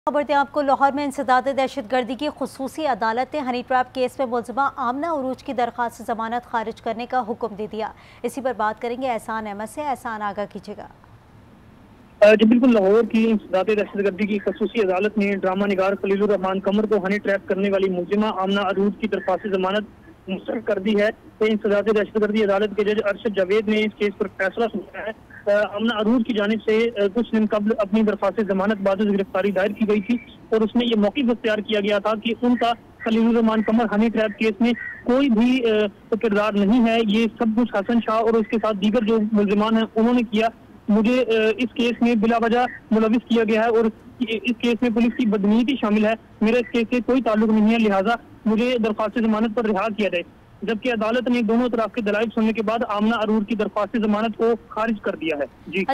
खबर दें आपको, लाहौर में इंसदाद दहशतगर्दी की खुसूसी अदालत ने हनी ट्रैप केस में मुलजिमा आमना उरूज की दरख्वास्त जमानत खारिज करने का हुक्म दे दिया। इसी पर बात करेंगे एहसान अहमद से। एहसान, आगाह कीजिएगा। जी बिल्कुल, लाहौर की इंसदाद दहशतगर्दी की खसूसी अदालत ने ड्रामा निगार खलीलुर रहमान कमर को हनी ट्रैप करने वाली मुलजिमा आमना अरूज की दरख्वास्त जमानत मुस्तरद कर दी है। इंसदाद दहशतगर्दी अदालत के जज अरशद जावेद ने इस केस पर फैसला सुनाया है। आमना अरूज की जानिब से कुछ दिन कबल अपनी दरख्वास्त जमानत बाद गिरफ्तारी दायर की गई थी और उसमें यह मौक़िफ़ इख्तियार किया गया था कि उनका Khalilur Rahman Qamar honey trap case में कोई भी किरदार नहीं है, ये सब कुछ हसन शाह और उसके साथ दीगर जो मुलजिमान हैं उन्होंने किया। मुझे इस केस में बिला वजह मुलविस किया गया है और इस केस में पुलिस की बदनीयती शामिल है। मेरा इस केस से कोई ताल्लुक नहीं है, लिहाजा मुझे दरख्वास्त जमानत पर रिहा किया जाए। जबकि अदालत ने दोनों तरफ के दलाइल सुनने के बाद आमना अरूज की दरख्वास्त जमानत को खारिज कर दिया है। जी।